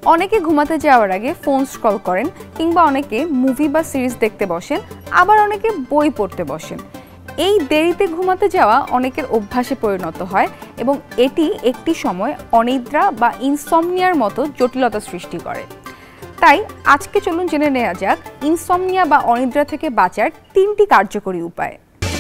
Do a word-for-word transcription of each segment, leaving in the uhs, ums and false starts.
অনেকে ঘুমাতে যাওয়ার আগে ফোন স্ক্রল করেন কিংবা অনেকে মুভি বা সিরিজ দেখতে বসেন, আবার অনেকে বই পড়তে বসেন। এই দেরিতে ঘুমাতে যাওয়া অনেকের অভ্যাসে পরিণত হয় এবং এটি একটি সময় অনিদ্রা বা ইনসমনিয়ার মতো জটিলতা সৃষ্টি করে। তাই আজকে চলুন জেনে নেওয়া যাক ইনসমনিয়া বা অনিদ্রা থেকে বাঁচার তিনটি কার্যকরী উপায়।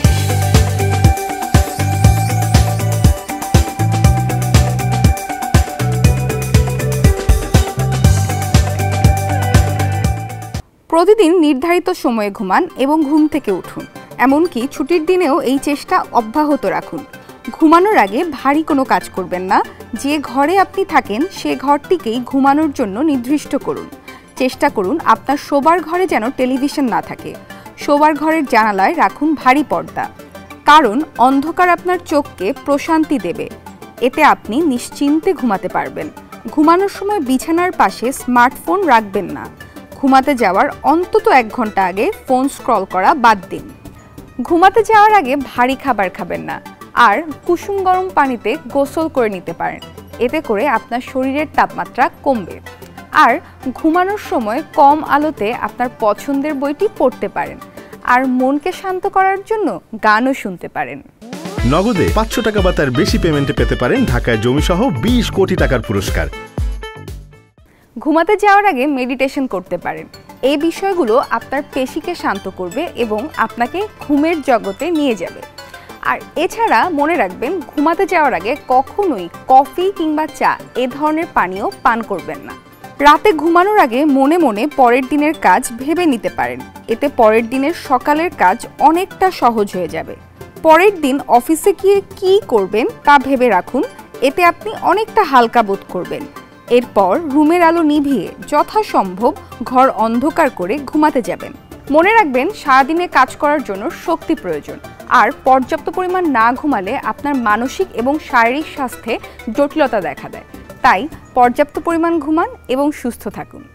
প্রতিদিন নির্ধারিত সময়ে ঘুমান এবং ঘুম থেকে উঠুন। এমনকি ছুটির দিনেও এই চেষ্টা অব্যাহত রাখুন। ঘুমানোর আগে ভারী কোনো কাজ করবেন না। যে ঘরে আপনি থাকেন সে ঘরটিকেই ঘুমানোর জন্য নির্দিষ্ট করুন। চেষ্টা করুন আপনার শোবার ঘরে যেন টেলিভিশন না থাকে। শোবার ঘরের জানালায় রাখুন ভারী পর্দা, কারণ অন্ধকার আপনার চোখকে প্রশান্তি দেবে। এতে আপনি নিশ্চিন্তে ঘুমাতে পারবেন। ঘুমানোর সময় বিছানার পাশে স্মার্টফোন রাখবেন না। ঘুমাতে যাওয়ার অন্তত এক ঘন্টা আগে ফোন স্ক্রল করা বাদ দিন। ঘুমাতে যাওয়ার আগে ভারী খাবার খাবেন না, আর কুসুম গরম পানিতে গোসল করে নিতে পারেন। এতে করে আপনার শরীরের তাপমাত্রা কমবে। আর ঘুমানোর সময় কম আলোতে আপনার পছন্দের বইটি পড়তে পারেন, আর মনকে শান্ত করার জন্য গানও শুনতে পারেন। নগদে পাঁচশো টাকা বা তার বেশি পেমেন্টে পেতে পারেন ঢাকায় জমিসহ বিশ কোটি টাকার পুরস্কার। ঘুমাতে যাওয়ার আগে মেডিটেশন করতে পারেন। এই বিষয়গুলো আপনার পেশিকে শান্ত করবে এবং আপনাকে ঘুমের জগতে নিয়ে যাবে। আর এছাড়া মনে রাখবেন, ঘুমাতে যাওয়ার আগে কখনোই কফি কিংবা চা এ ধরনের পানীয় পান করবেন না। রাতে ঘুমানোর আগে মনে মনে পরের দিনের কাজ ভেবে নিতে পারেন। এতে পরের দিনের সকালের কাজ অনেকটা সহজ হয়ে যাবে। পরের দিন অফিসে গিয়ে কী করবেন তা ভেবে রাখুন। এতে আপনি অনেকটা হালকা বোধ করবেন। এরপর রুমের আলো নিভিয়ে যথাসম্ভব ঘর অন্ধকার করে ঘুমাতে যাবেন। মনে রাখবেন, সারাদিনে কাজ করার জন্য শক্তি প্রয়োজন, আর পর্যাপ্ত পরিমাণ না ঘুমালে আপনার মানসিক এবং শারীরিক স্বাস্থ্যে জটিলতা দেখা দেয়। তাই পর্যাপ্ত পরিমাণ ঘুমান এবং সুস্থ থাকুন।